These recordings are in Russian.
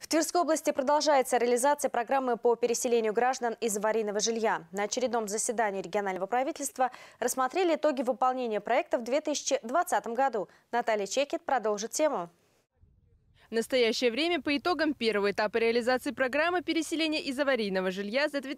В Тверской области продолжается реализация программы по переселению граждан из аварийного жилья. На очередном заседании регионального правительства рассмотрели итоги выполнения проекта в 2020 году. Наталья Чекет продолжит тему. В настоящее время по итогам первого этапа реализации программы переселения из аварийного жилья за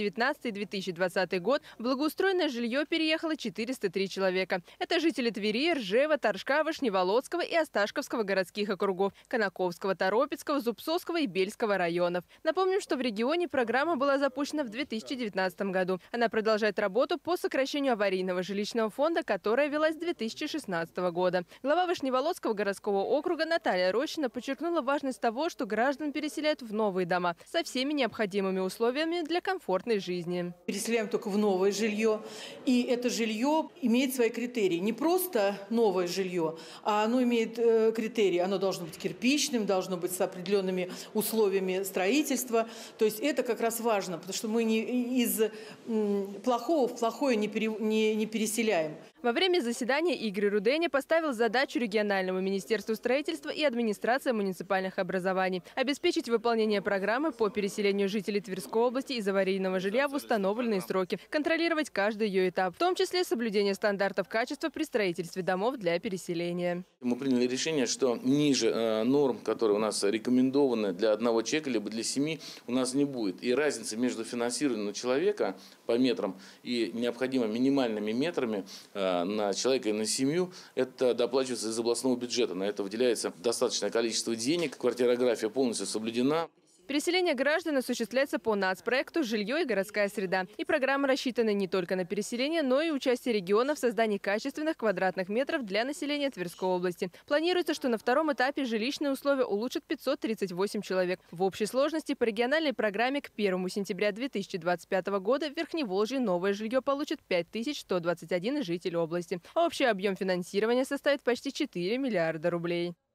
2019-2020 год в благоустроенное жилье переехало 403 человека. Это жители Твери, Ржева, Торжка, Вышневолодского и Осташковского городских округов, Конаковского, Торопецкого, Зубцовского и Бельского районов. Напомним, что в регионе программа была запущена в 2019 году. Она продолжает работу по сокращению аварийного жилищного фонда, которая велась с 2016 года. Глава Вышневолодского городского округа Наталья Рощина подчеркнула важность того, что граждан переселяют в новые дома со всеми необходимыми условиями для комфортной жизни. Переселяем только в новое жилье, и это жилье имеет свои критерии. Не просто новое жилье, а оно имеет критерии. Оно должно быть кирпичным, должно быть с определенными условиями строительства. То есть это как раз важно, потому что мы из плохого в плохое не переселяем. Во время заседания Игорь Руденя поставил задачу региональному министерству строительства и администрации муниципальных образований обеспечить выполнение программы по переселению жителей Тверской области из аварийного жилья в установленные сроки, контролировать каждый ее этап, в том числе соблюдение стандартов качества при строительстве домов для переселения. Мы приняли решение, что ниже норм, которые у нас рекомендованы для одного человека либо для семьи, у нас не будет. И разница между финансированием человека по метрам и необходимыми минимальными метрами на человека и на семью, это доплачивается из областного бюджета. На это выделяется достаточное количество денег. Квартирография полностью соблюдена. Переселение граждан осуществляется по нацпроекту «Жилье и городская среда». И программа рассчитана не только на переселение, но и участие региона в создании качественных квадратных метров для населения Тверской области. Планируется, что на втором этапе жилищные условия улучшат 538 человек. В общей сложности по региональной программе к 1 сентября 2025 года в Верхневолжье новое жилье получит 5121 житель области. А общий объем финансирования составит почти 4 миллиарда рублей.